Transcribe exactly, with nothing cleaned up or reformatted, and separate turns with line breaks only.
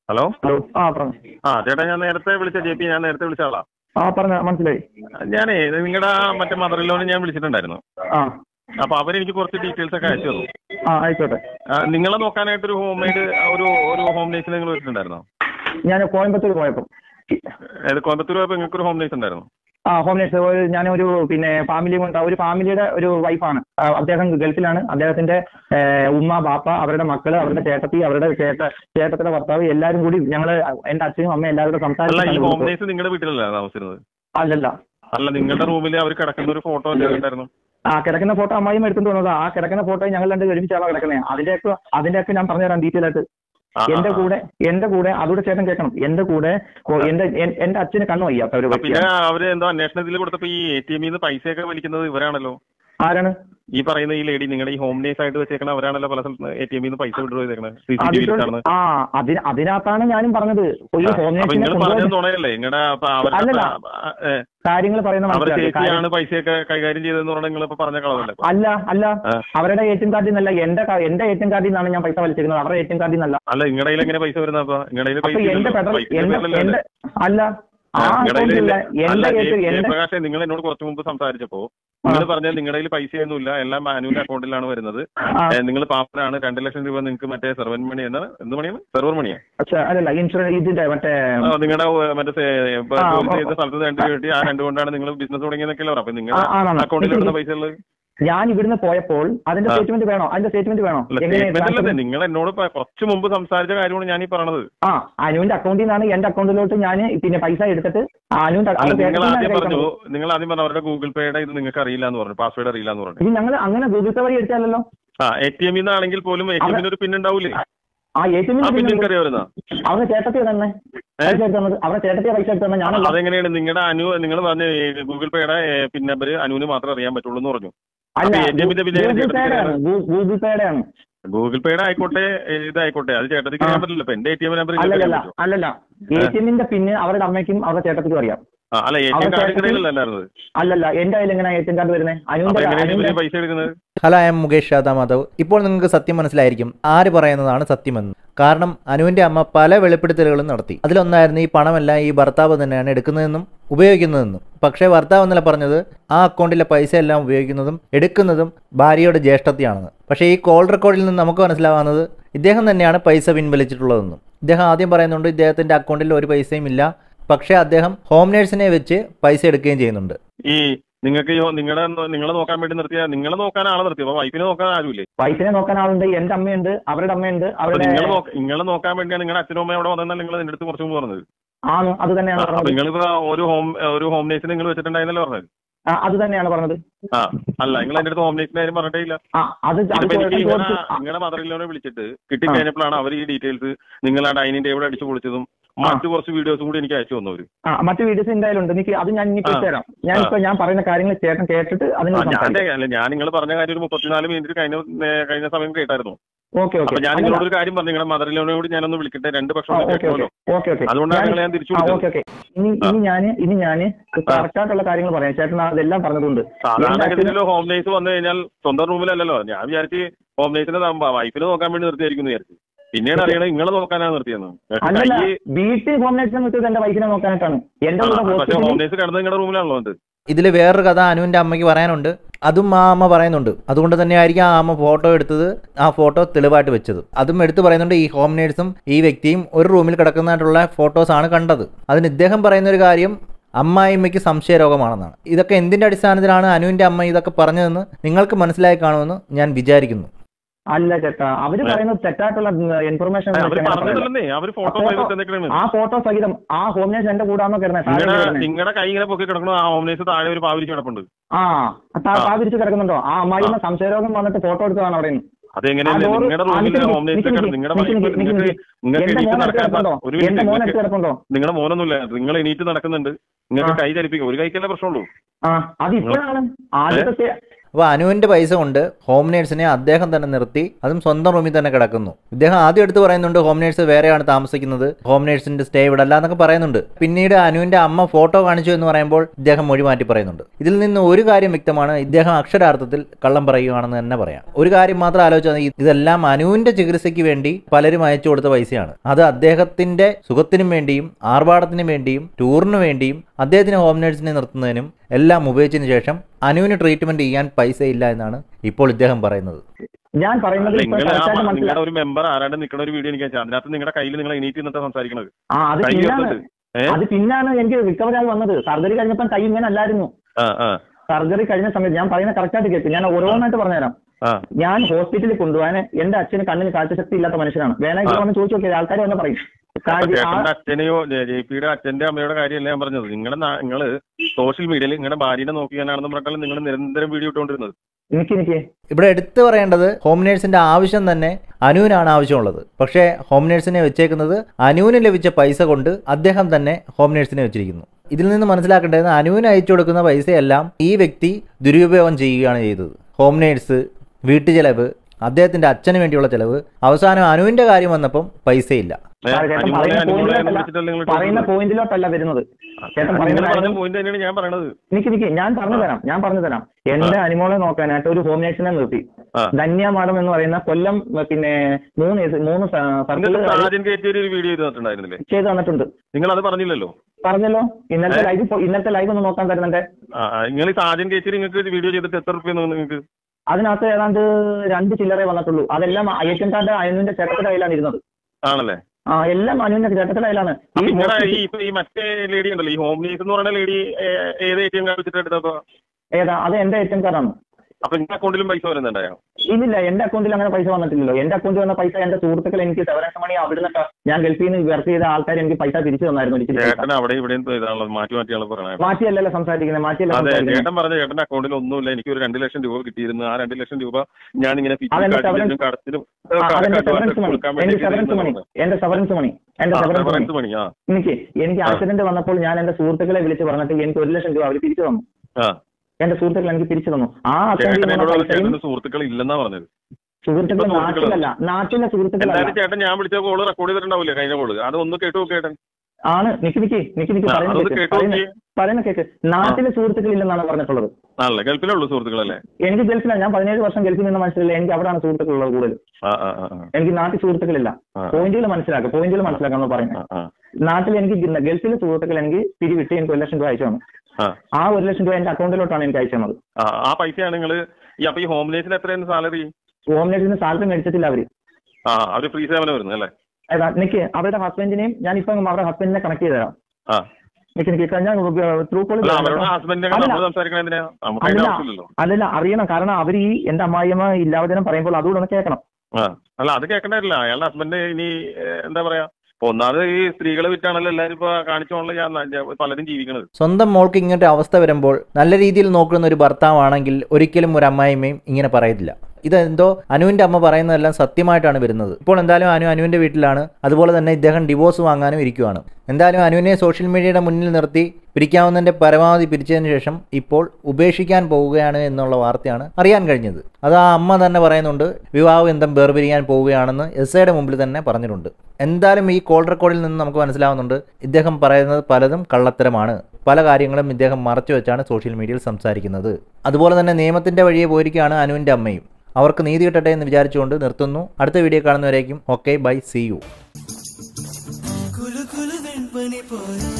Hello
hello ആ പറഞ്ഞു.
ആ ചേട്ടാ, ഞാൻ നേരത്തെ വിളിച്ച ജെ പി ഞാൻ നേരത്തെ വിളിച്ച ആളാ.
ആ പറഞ്ഞ മനസ്സിലായി.
ഞാനേ നിങ്ങളുടെ മറ്റേ മദറിലോന് ഞാൻ വിളിച്ചിട്ടുണ്ടായിരുന്നു.
ആ
അപ്പൊ അവരെനിക്ക് കുറച്ച് ഡീറ്റെയിൽസ് ഒക്കെ അയച്ചു തന്നു.
ആ ആയിക്കോട്ടെ.
നിങ്ങളെ നോക്കാനായിട്ട് ഒരു ഹോം മെയ്ഡ് ഒരു ഒരു ഹോം നേഴ്സിനെ നിങ്ങൾ വെച്ചിട്ടുണ്ടായിരുന്നോ?
ഞാൻ കോയമ്പത്തൂർ പോയപ്പോൾ.
ഏത് കോയമ്പത്തൂർ പോയപ്പോൾ നിങ്ങൾക്ക് ഒരു ഹോം നേഴ്സ് ഉണ്ടായിരുന്നു?
ആ ഹോം നേഴ്സ് ഞാനൊരു പിന്നെ ഫാമിലി കൊണ്ട് ഒരു ഫാമിലിയുടെ ഒരു വൈഫാണ്. അദ്ദേഹം ഗൾഫിലാണ്. അദ്ദേഹത്തിന്റെ ഉമ്മ ബാപ്പ അവരുടെ മക്കള് അവരുടെ ചേട്ടത്തി അവരുടെ ചേട്ട ചേട്ടത്തിന്റെ ഭർത്താവ് എല്ലാവരും കൂടി ഞങ്ങള് എന്റെ അച്ഛനും അമ്മയും എല്ലാവരും സംസാരിച്ചു.
ഹോം നേഴ്സ് നിങ്ങളുടെ വീട്ടിലല്ല താമസിക്കുന്നത്?
അല്ലല്ല
അല്ല, നിങ്ങളുടെ റൂമിൽ അവർ കിടക്കുന്ന ഒരു ഫോട്ടോ ഉണ്ടായിരുന്നു.
ആ കിടക്കുന്ന ഫോട്ടോ അമ്മായിയും എടുത്തുകൊണ്ട് വന്നത്. ആ കിടക്കുന്ന ഫോട്ടോ ഞങ്ങൾ രണ്ട് ഒരുമിച്ചാണ് കിടക്കുന്നത്. അതിന്റെയൊക്കെ അതിന്റെയൊക്കെ ഞാൻ പറഞ്ഞുതരാം ഡീറ്റെയിൽ ആയിട്ട്. എന്റെ കൂടെ എന്റെ കൂടെ അതോടെ ചേട്ടൻ കേൾക്കണം. എന്റെ കൂടെ എന്റെ എന്റെ അച്ഛന് കണ്ണു വയ്യാത്ത ഒരു
പിന്നെ അവര് എന്തോ അന്വേഷണത്തിൽ കൊടുത്തപ്പോ ഈ എ ടി എമ്മിൽ നിന്ന് പൈസയൊക്കെ വലിക്കുന്നത് ഇവരാണല്ലോ.
ആരാണ്
ഈ പറയുന്ന ഈ ലേഡി? നിങ്ങളുടെ ഈ ഹോം നേഴ്സ് ആയിട്ട് വെച്ചേക്കണ അവരാണല്ലോ പല സ്ഥലത്ത് എ ടി എമ്മിൽ നിന്ന് പൈസ വിഡ്രോ ചെയ്തേക്കണത്.
ആ അതിന് അതിനകത്താണ് ഞാനും പറഞ്ഞത്.
തുണയല്ലേ നിങ്ങളുടെ
കാര്യങ്ങൾ പറയുന്ന
ചേച്ചിയാണ് പൈസയൊക്കെ കൈകാര്യം ചെയ്തതെന്ന് പറഞ്ഞാൽ നിങ്ങളിപ്പോ പറഞ്ഞ കളവല്ലേ?
അല്ല അല്ല അവരുടെ എ ടി എം കാർഡിൽ നിന്നല്ല, എന്റെ എന്റെ എ ടി എം കാർഡിൽ നിന്നാണ് ഞാൻ പൈസ വലിച്ചിരിക്കുന്നത്. അവരുടെ എ ടി എം കാർഡിൽ നിന്നല്ല.
അല്ല, നിങ്ങളുടെ കയ്യിൽ എങ്ങനെ പൈസ വരുന്ന? അപ്പൊ നിങ്ങളുടെ
എന്റെ അല്ല
പ്രകാശ്, നിങ്ങൾ എന്നോട് കുറച്ചു മുമ്പ് സംസാരിച്ചപ്പോ നിങ്ങൾ പറഞ്ഞാൽ നിങ്ങളുടെ കയ്യിൽ പൈസയൊന്നുമില്ല, എല്ലാം മാനുവൽ അക്കൗണ്ടിലാണ് വരുന്നത്, നിങ്ങൾ പാപ്പനാണ്, രണ്ട് ലക്ഷം രൂപ നിങ്ങൾക്ക് മറ്റേ സെർവൻ മണി എന്ന എന്ത് മണിയാണ് സെർവർ മണിയാ നിങ്ങളുടെ മറ്റേ സ്ഥലത്ത് രണ്ട് കിട്ടി, ആ രണ്ട് കൊണ്ടാണ് നിങ്ങൾ ബിസിനസ് തുടങ്ങിയെന്നൊക്കെ പറഞ്ഞു. അപ്പൊ നിങ്ങളുടെ അക്കൗണ്ടിൽ വരുന്ന പൈസ ഉള്ളത്
ഞാൻ ഇവിടുന്ന് പോയപ്പോൾ അതിന്റെ സ്റ്റേറ്റ്മെന്റ് വേണോ? അതിന്റെ സ്റ്റേറ്റ്മെന്റ് വേണോ?
നിങ്ങൾ എന്നോട് കുറച്ച് മുമ്പ് സംസാരിച്ച കാര്യമാണ് ഞാൻ ഈ പറഞ്ഞത്.
ആ അനുവിന്റെ അക്കൗണ്ടിൽ നിന്നാണ് എന്റെ അക്കൗണ്ടിലോട്ട് ഞാൻ പിന്നെ പൈസ എടുത്തിട്ട് അനുവിന്റെ
നിങ്ങൾ ആദ്യം പറഞ്ഞു നിങ്ങൾ ആദ്യം പറഞ്ഞു അവരുടെ ഗൂഗിൾ പേയുടെ ഇത് നിങ്ങൾക്ക് അറിയില്ല എന്ന് പറഞ്ഞു, പാസ്വേഡ് അറിയില്ല എന്ന് പറഞ്ഞു.
ഇത് ഞങ്ങൾ അങ്ങനെ ഗൂഗിൾ പേ വഴി എടുത്താലല്ലോ. ആ
എ ടി എമ്മിൽ നിന്നാണെങ്കിൽ പോലും എ ടി എമ്മിന് ഒരു പിൻ ഉണ്ടാവൂലേ?
ആ എ ടി എമ്മിന്
നിങ്ങൾക്ക് അറിയാവുന്ന
അവരുടെ ചേട്ടത്തിയ തന്നെ പൈസ എടുത്തത്. അവരുടെ ചേട്ടത്തിയ പൈസ എടുത്തത് ഞാൻ.
അതെങ്ങനെയാണ് നിങ്ങളുടെ അനു നിങ്ങൾ പറഞ്ഞ ഗൂഗിൾ പേയുടെ പിൻ നമ്പർ അനുവിന് മാത്രമേ അറിയാൻ പറ്റുള്ളൂ എന്ന് പറഞ്ഞു.
അല്ല ഗൂഗിൾ പേയുടെ ആണ്.
ഗൂഗിൾ പേയുടെ ആയിക്കോട്ടെ ഇതായിക്കോട്ടെ, അത് ചേട്ടത്തിക്ക് അറിയാൻ പറ്റില്ല. എന്റെ എ ടി എം നമ്പർ
അല്ലല്ല അല്ലല്ല എ ടി എമ്മിന്റെ പിന്നെ അവരുടെ അമ്മയ്ക്കും അവരുടെ ചേട്ടത്തിക്കും അറിയാം.
അല്ല എ ടി എം കാർഡ്
അല്ലല്ല എന്റെ കയ്യിൽ എങ്ങനെ എ ടി എം കാർഡ് വരുന്നത്?
പൈസ എടുക്കുന്നത്?
ഹലോ, ഐ എം മുകേഷ് ഷാദ മാധവ്. ഇപ്പോൾ നിങ്ങൾക്ക് സത്യം മനസ്സിലായിരിക്കും ആര് പറയുന്നതാണ് സത്യമെന്ന്. കാരണം അനുവിന്റെ അമ്മ പല വെളിപ്പെടുത്തലുകളും നടത്തി. അതിലൊന്നായിരുന്നു ഈ പണമെല്ലാം ഈ ഭർത്താവ് തന്നെയാണ് എടുക്കുന്നതെന്നും ഉപയോഗിക്കുന്നതെന്നും. പക്ഷേ ഭർത്താവ് എന്നല്ല പറഞ്ഞത് ആ അക്കൗണ്ടിലെ പൈസ എല്ലാം ഉപയോഗിക്കുന്നതും എടുക്കുന്നതും ഭാര്യയുടെ ജ്യേഷ്ഠത്തെയാണെന്ന്. പക്ഷേ ഈ കോൾ റെക്കോർഡിൽ നിന്ന് നമുക്ക് മനസ്സിലാവുന്നത് ഇദ്ദേഹം തന്നെയാണ് പൈസ പിൻവലിച്ചിട്ടുള്ളതെന്നും. ഇദ്ദേഹം ആദ്യം പറയുന്നുണ്ട് ഇദ്ദേഹത്തിന്റെ അക്കൗണ്ടിൽ ഒരു പൈസയും ഇല്ല, പക്ഷേ അദ്ദേഹം ഹോം നേഴ്സിനെ വെച്ച് പൈസ എടുക്കുകയും ചെയ്യുന്നുണ്ട്.
ഈ നിങ്ങൾക്ക് നിങ്ങളെ നിങ്ങളെ നോക്കാൻ വേണ്ടി നിർത്തിയ നിങ്ങളെ നോക്കാൻ ആളെ നിർത്തി, അപ്പൊ വൈഫിനെ നോക്കാൻ ആരുമില്ലേ?
വൈഫിനെ നോക്കാൻ ആളുണ്ട്, എന്റെ അമ്മയുണ്ട്, അവരുടെ അമ്മയുണ്ട്. അവരുടെ
നിങ്ങളെ നോക്കാൻ വേണ്ടിയാണ് നിങ്ങളുടെ അച്ഛനും അമ്മയും അവിടെ വന്നാൽ നിങ്ങൾ നിന്റെ അടുത്ത് കുറച്ച് മുമ്പ് പറഞ്ഞത്.
ആണ് അത് തന്നെയാണ്.
നിങ്ങളിപ്പോ ഒരു ഹോം ഒരു ഹോം നേഴ്സിനെ നിങ്ങൾ വെച്ചിട്ടുണ്ടായിരുന്നല്ലോ പറഞ്ഞത്.
അത് തന്നെയാണ് പറഞ്ഞത്.
ആ അല്ല, നിങ്ങൾ എന്റെ അടുത്ത് ഹോം നേഴ്സിന്റെ കാര്യം പറഞ്ഞിട്ടേ ഇല്ല. നിങ്ങളുടെ മദറിലോനെ വിളിച്ചിട്ട് കിട്ടിക്കഴിഞ്ഞപ്പോഴാണ് അവർ ഈ ഡീറ്റെയിൽസ് നിങ്ങൾ ആ ഡൈനിങ് ടേബിൾ അടിച്ചു പൊളിച്ചതും മറ്റു കുറച്ച് വീഡിയോസും കൂടി എനിക്ക് അയച്ചു തന്നവര്.
ആ മറ്റു വീഡിയോസ് എന്തായാലും ഉണ്ട് എനിക്ക്. അത് ഞാൻ ഇനി തരാം. ഞാനിപ്പോ ഞാൻ പറയുന്ന കാര്യങ്ങൾ ചേട്ടൻ കേട്ടിട്ട്
അതിന് ഞാൻ നിങ്ങൾ പറഞ്ഞ കാര്യം ഒരു മുപ്പത്തിനാല് മിനിറ്റ് കഴിഞ്ഞ കഴിഞ്ഞ സമയം കേട്ടായിരുന്നു.
Okay okay.
ഞാൻ നിങ്ങളോട് ഒരു കാര്യം പറഞ്ഞു, നിങ്ങളുടെ മദറിലോനോട് ഞാനൊന്ന് വിളിക്കട്ടെ, രണ്ട് പക്ഷം അതുകൊണ്ടാണ് ഞാൻ തിരിച്ചു.
ഇനി ഇനി ഞാൻ ഇനി ഞാൻ കറക്റ്റ് ആയിട്ടുള്ള കാര്യങ്ങൾ പറയാം. ചേട്ടൻ അതെല്ലാം പറഞ്ഞതുകൊണ്ട്
സാധാരണഗതിയിലോ ഹോം നേഴ്സ് വന്നു കഴിഞ്ഞാൽ സ്വന്തം റൂമിലല്ലല്ലോ. ഞാൻ വിചാരിച്ച് ഹോം നേഴ്സിനെ വൈഫിനെ നോക്കാൻ വേണ്ടി നിർത്തിയായിരിക്കും വിചാരിച്ചു. പിന്നീട് അറിയണം നിങ്ങളെ നോക്കാനാണ് നിർത്തിയെന്ന്.
വീട്ടിൽ ഹോം നേഴ്സിനെ നിർത്തിയത് എന്റെ വൈഫിനെ നോക്കാനായിട്ടാണ്.
പക്ഷേ ഹോം നേഴ്സ് കിടന്നത് നിങ്ങളുടെ റൂമിലാണല്ലോ. അത്
ഇതിൽ വേറൊരു കഥ അനുവിന്റെ അമ്മയ്ക്ക് പറയാനുണ്ട്. അതും ആ അമ്മ പറയുന്നുണ്ട്. അതുകൊണ്ട് തന്നെ ആയിരിക്കും ആ അമ്മ ഫോട്ടോ എടുത്തത്, ആ ഫോട്ടോ തെളിവായിട്ട് വെച്ചത്. അതും എടുത്ത് പറയുന്നുണ്ട് ഈ ഹോം നേഴ്സും ഈ വ്യക്തിയും ഒരു റൂമിൽ കിടക്കുന്നതായിട്ടുള്ള ഫോട്ടോസാണ് കണ്ടത്. അതിന് ഇദ്ദേഹം പറയുന്ന ഒരു കാര്യം അമ്മായിമ്മയ്ക്ക് സംശയരോഗമാണെന്നാണ്. ഇതൊക്കെ എന്തിന്റെ അടിസ്ഥാനത്തിലാണ് അനുവിന്റെ അമ്മ ഇതൊക്കെ പറഞ്ഞതെന്ന് നിങ്ങൾക്ക് മനസ്സിലായി കാണുമെന്ന് ഞാൻ വിചാരിക്കുന്നു.
അല്ല ചേട്ടാ, അവര് പറയുന്നത് തെറ്റായിട്ടുള്ള ഇൻഫർമേഷൻ. ആ ഫോട്ടോ സഹിതം ആ ഹോം നേഴ്സ് എന്റെ കൂടാന്നോ കിടന്നത്.
നിങ്ങളുടെ കൈ ഇങ്ങനെ പൊക്കി കിടക്കണോ, ആ ഹോം നേഴ്സ് താഴെ ഒരു പാവിരിച്ച് കിടപ്പുണ്ട്.
ആ പാവിരിച്ച് കിടക്കുന്നുണ്ടോ? ആ അമ്മായിമ്മ സംശയരോഗം വന്നിട്ട് ഫോട്ടോ എടുത്തതാണ് അവിടെ നിന്ന്.
അതെങ്ങനെയല്ലേ നിങ്ങളുടെ റൂമിൽ ഹോം നേഴ്സ് നിങ്ങളുടെ നിങ്ങളുടെ മോനൊന്നുമില്ല, നിങ്ങൾ എണീറ്റ് നടക്കുന്നുണ്ട്, നിങ്ങൾക്ക് കൈ ചലിപ്പിക്കും. ഒരു കൈക്കല്ലേ പ്രശ്നമുള്ളൂ.
ആ അത് ഇപ്പോഴാണ് ആദ്യത്തെ
അപ്പോൾ അനുവിൻ്റെ പൈസ കൊണ്ട് ഹോം നേഴ്സിനെ അദ്ദേഹം തന്നെ നിർത്തി, അതും സ്വന്തം റൂമിൽ തന്നെ കിടക്കുന്നു. ഇദ്ദേഹം ആദ്യം എടുത്ത് പറയുന്നുണ്ട് ഹോം നേഴ്സ് വേറെയാണ് താമസിക്കുന്നത്, ഹോം നേഴ്സിന്റെ സ്റ്റേ ഇവിടെ അല്ല എന്നൊക്കെ പറയുന്നുണ്ട്. പിന്നീട് അനുവിന്റെ അമ്മ ഫോട്ടോ കാണിച്ചു എന്ന് പറയുമ്പോൾ ഇദ്ദേഹം മൊഴി മാറ്റി പറയുന്നുണ്ട്. ഇതിൽ നിന്ന് ഒരു കാര്യം വ്യക്തമാണ്, ഇദ്ദേഹം അക്ഷരാർത്ഥത്തിൽ കള്ളം പറയുകയാണെന്ന് തന്നെ പറയാം. ഒരു കാര്യം മാത്രം ആലോചിച്ചാൽ ഇതെല്ലാം അനുവിന്റെ ചികിത്സയ്ക്ക് വേണ്ടി പലരും അയച്ചു കൊടുത്ത പൈസയാണ്. അത് അദ്ദേഹത്തിന്റെ സുഖത്തിനും വേണ്ടിയും ആർഭാടത്തിനും വേണ്ടിയും ടൂറിനു വേണ്ടിയും അദ്ദേഹത്തിന് ഹോം നേഴ്സിനെ നിർത്തുന്നതിനും എല്ലാം ഉപയോഗിച്ചതിന് ശേഷം അനുവിന് ട്രീറ്റ്മെന്റ് ചെയ്യാൻ പൈസ ഇല്ല എന്നാണ് ഇപ്പോൾ ഇദ്ദേഹം പറയുന്നത്.
ഞാൻ പറയുന്നത്
നിങ്ങളുടെ ഒരു മെമ്പർ ആരാണ്ട് നിൽക്കുന്ന ഒരു വീഡിയോ എനിക്ക് അതിനകത്ത് നിങ്ങളുടെ കയ്യിൽ നിങ്ങൾ എണീറ്റ് നിന്നിട്ട് സംസാരിക്കുന്നത്.
അത് പിന്നാണ് എനിക്ക് റിക്കവറി ആയി വന്നത്. സർജറി കഴിഞ്ഞപ്പോൾ കൈ ഇങ്ങനെ അല്ലായിരുന്നു. സർജറി കഴിഞ്ഞ സമയത്ത് ഞാൻ പറയുന്ന കറക്റ്റായിട്ട് കേൾക്കും. ഞാൻ ഓരോന്നായിട്ട് പറഞ്ഞുതരാം. ഞാൻ ഹോസ്പിറ്റലിൽ കൊണ്ടുപോകാൻ എന്റെ അച്ഛന് കണ്ണിന് കാഴ്ചശക്തി ഇല്ലാത്ത മനുഷ്യനാണ്. വേണമെങ്കിൽ വന്ന് ചോദിച്ചു നോക്കിയാൽ ആൾക്കാർ വന്ന് പറയും.
അച്ഛനെയോ ജെ പിയുടെ അച്ഛന്റെ അമ്മയുടെ കാര്യമല്ല ഞാൻ പറഞ്ഞത്. നിങ്ങളുടെ നിങ്ങള് സോഷ്യൽ മീഡിയയിൽ നിങ്ങളുടെ ഭാര്യനെ നോക്കിയാണെന്ന് പറഞ്ഞാൽ നിങ്ങൾ നിരന്തരം വീഡിയോ ഇട്ടുകൊണ്ടിരുന്നത്.
ഇവിടെ എടുത്തു പറയേണ്ടത് ഹോം നേഴ്സിന്റെ ആവശ്യം തന്നെ അനുവിനാണ് ആവശ്യമുള്ളത്. പക്ഷേ ഹോം നേഴ്സിനെ വെച്ചേക്കുന്നത് അനുവിന് ലഭിച്ച പൈസ കൊണ്ട് അദ്ദേഹം തന്നെ ഹോം നേഴ്സിനെ വെച്ചിരിക്കുന്നു. ഇതിൽ നിന്ന് മനസ്സിലാക്കേണ്ടത് അനുവിന് അയച്ചു കൊടുക്കുന്ന പൈസയെല്ലാം ഈ വ്യക്തി ദുരുപയോഗം ചെയ്യുകയാണ് ചെയ്തത്. ഹോം നേഴ്സ്, വീട്ടുചെലവ്, അദ്ദേഹത്തിന്റെ അച്ഛന് വേണ്ടിയുള്ള ചെലവ്, അവസാനം അനുവിന്റെ കാര്യം വന്നപ്പം പൈസയില്ല.
പറയുന്ന പോയിന്റിലോട്ടല്ല വരുന്നത്. എനിക്ക് എനിക്ക് ഞാൻ പറഞ്ഞു തരാം ഞാൻ പറഞ്ഞു തരാം എന്റെ അനിമോളെ നോക്കാനായിട്ട് ഒരു ഹോം നേഴ്സിനെ നിർത്തി. ധന്യ മാഡം എന്ന് പറയുന്ന കൊല്ലം പിന്നെ മൂന്ന് മൂന്ന് ചെയ്ത് തന്നിട്ടുണ്ട്.
നിങ്ങൾ അത് പറഞ്ഞില്ലല്ലോ.
പറഞ്ഞല്ലോ. ഇന്നത്തെ ലൈവ് ഇന്നത്തെ ലൈവ് ഒന്ന് നോക്കാൻ തരുന്നുണ്ട്.
വീഡിയോ ചെയ്തിട്ട് എത്ര റുപ്യ നിങ്ങൾക്ക്?
അതിനകത്ത് ഏതാണ്ട് രണ്ട് ചില്ലറേ വന്നിട്ടുള്ളൂ. അതെല്ലാം ഐ.എൻ. കാർഡ് അനുവിന്റെ ചേട്ടത്തിന്റെ കയ്യിലാണ് ഇരുന്നത്.
ആണല്ലേ?
ആ എല്ലാം അനുവിന്റെ ചേട്ടത്തിന്റെ കയ്യിലാണ്.
ഈ മറ്റേ ലേഡി ഉണ്ടല്ലോ, ഈ ഹോം നേഴ്സ് എന്ന് പറയുന്ന ലേഡി ഏത് എ ടി എം കാർഡ് വെച്ചിട്ട് എടുത്തപ്പോ?
ഏതാ? അത് എന്റെ എ ടി എം കാർഡാണ്.
അപ്പൊ എന്റെ അക്കൗണ്ടിലും പൈസ വരുന്നുണ്ടായോ?
ഇല്ലില്ല, എന്റെ അക്കൗണ്ടിൽ അങ്ങനെ പൈസ വന്നിട്ടില്ലല്ലോ. എന്റെ അക്കൗണ്ടിൽ വന്ന പൈസ എന്റെ സുഹൃത്തുക്കൾ എനിക്ക് സെവൻസ് മണി അവിടുന്ന് ഞാൻ ഗൾഫിൽ നിന്ന് വർക്ക് ചെയ്ത ആൾക്കാർ എനിക്ക് പൈസ തിരിച്ചു തന്നായിരുന്നു. മാറ്റിയല്ലല്ലോ സംസാരിക്കുന്നത്. മാറ്റിയല്ല
ചേട്ടൻ പറഞ്ഞ ചേട്ടന്റെ അക്കൗണ്ടിൽ ഒന്നുമില്ല, എനിക്ക് ഒരു രണ്ട് ലക്ഷം രൂപ കിട്ടിയിരുന്നു. ആ രണ്ട് ലക്ഷം രൂപ ഞാൻ ഇങ്ങനെ
എന്റെ സെവറൻസ് മണി എന്റെ സെവറൻസ് മണി എന്റെ സെവറൻസ് മണി എനിക്ക് എനിക്ക് ആക്സിഡന്റ് വന്നപ്പോൾ ഞാൻ എന്റെ സുഹൃത്തുക്കളെ വിളിച്ച് പറഞ്ഞിട്ട് എനിക്ക് ഒരു ലക്ഷം രൂപ അവർ തിരിച്ചു തന്നു. എന്റെ സുഹൃത്തുക്കൾ എനിക്ക് തിരിച്ചു തന്നു. ആ
സുഹൃത്തുക്കൾ ഇല്ലെന്നാ പറഞ്ഞത്.
സുഹൃത്തുക്കൾ നാട്ടിലല്ല, നാട്ടിലെ സുഹൃത്തുക്കളല്ല.
ചേട്ടൻ ഞാൻ വിളിച്ച കോള് റെക്കോർഡ് ചെയ്തിട്ടുണ്ടാവില്ലേ കഴിഞ്ഞ കോള്? അതൊന്ന് കേട്ടു നോക്കേട്ടൻ.
ആണ് നിക്ക് നിക്ക് നിക്ക് നിക്ക് പറയുന്ന കേക്ക്. നാട്ടിലെ സുഹൃത്തുക്കൾ ഇല്ലെന്നാണ് പറഞ്ഞിട്ടുള്ളത്.
ഗൾഫിലുള്ള സുഹൃത്തുക്കളല്ലേ?
എനിക്ക് ഗൾഫിലാണ്. ഞാൻ പതിനേഴ് വർഷം ഗൾഫിൽ നിന്ന് മനസ്സിലായില്ല. എനിക്ക് അവിടെയാണ് സുഹൃത്തുക്കളുള്ളത് കൂടുതൽ. എനിക്ക് നാട്ടിൽ സുഹൃത്തുക്കളില്ല. പോയിന്റുകൾ മനസ്സിലാക്കുക, പോയിന്റുകൾ മനസ്സിലാക്കാന്ന് പറയുന്നത്. നാട്ടിൽ എനിക്ക് ഗൾഫിലെ സുഹൃത്തുക്കൾ എനിക്ക് പിരിവിട്ട് എനിക്ക് ഒരു ലക്ഷം രൂപ അയച്ചു തന്നു. ആ ഒരു ലക്ഷം രൂപ എന്റെ അക്കൗണ്ടിലോട്ടാണ് എനിക്ക് അയച്ചു തന്നത്.
ആ പൈസയാണ് നിങ്ങൾ ഈ ഹോം നേഴ്സിന് എത്രയാണ് സാലറി?
ഹോം നേഴ്സിന് സാലറി മേടിച്ചിട്ടില്ല അവര്.
അവര് ഫ്രീ സേവനം വരുന്നത് അല്ലേ?
ഏതാ നിക്ക് അവരുടെ ഹസ്ബൻഡിനെയും ഞാൻ ഇപ്പൊ അവരുടെ ഹസ്ബൻഡിനെ കണക്ട് ചെയ്ത് തരാം. നിക്ക് നിക്ക് ഞാൻ ത്രൂ കോൾ അല്ലല്ല അറിയണം. കാരണം അവർ ഈ എന്റെ അമ്മായിയമ്മ ഇല്ലാവചനം പറയുമ്പോൾ അതുകൂടെ ഒന്ന് കേൾക്കണം.
അല്ല അത് കേൾക്കണ്ടായില്ല. അയാളുടെ ഹസ്ബൻഡ് ഇനി എന്താ പറയാ, ഒന്നാമത് ഈ സ്ത്രീകളെ വിറ്റാണല്ലോ എല്ലാവരും ഇപ്പൊ കാണിച്ചോളൂ പലരും ജീവിക്കുന്നത്.
സ്വന്തം മോൾക്ക് ഇങ്ങനത്തെ അവസ്ഥ വരുമ്പോൾ നല്ല രീതിയിൽ നോക്കുന്ന ഒരു ഭർത്താവാണെങ്കിൽ ഒരിക്കലും ഒരു അമ്മായിമ്മയും ഇങ്ങനെ പറയത്തില്ല. ഇതെന്തോ അനുവിന്റെ അമ്മ പറയുന്നതെല്ലാം സത്യമായിട്ടാണ് വരുന്നത്. ഇപ്പോൾ എന്തായാലും അനു അനുവിന്റെ വീട്ടിലാണ്. അതുപോലെ തന്നെ ഇദ്ദേഹം ഡിവോഴ്സ് വാങ്ങാനും ഇരിക്കുവാണ്. എന്തായാലും അനുവിനെ സോഷ്യൽ മീഡിയയുടെ മുന്നിൽ നിർത്തി പിരിക്കാവുന്നതിന്റെ പരമാവധി പിരിച്ചതിന് ശേഷം ഇപ്പോൾ ഉപേക്ഷിക്കാൻ പോവുകയാണ് എന്നുള്ള വാർത്തയാണ് അറിയാൻ കഴിഞ്ഞത്. അത് ആ അമ്മ തന്നെ പറയുന്നുണ്ട്, വിവാഹബന്ധം വേർപിരിയാൻ പോവുകയാണെന്ന് എസ് ഐയുടെ മുമ്പിൽ തന്നെ പറഞ്ഞിട്ടുണ്ട്. എന്തായാലും ഈ കോൾ റെക്കോർഡിൽ നിന്ന് നമുക്ക് മനസ്സിലാവുന്നുണ്ട് ഇദ്ദേഹം പറയുന്നത് പലതും കള്ളത്തരമാണ്. പല കാര്യങ്ങളും ഇദ്ദേഹം മറച്ചു വെച്ചാണ് സോഷ്യൽ മീഡിയയിൽ സംസാരിക്കുന്നത്. അതുപോലെ തന്നെ നിയമത്തിന്റെ വഴിയെ പോയിരിക്കുകയാണ് അനുവിന്റെ അമ്മയും. അവർക്ക് നീതി കിട്ടട്ടെ എന്ന് വിചാരിച്ചുകൊണ്ട് നിർത്തുന്നു. അടുത്ത വീഡിയോ കാണുന്നവരേക്കും ഓക്കെ ബൈ, സീ യു.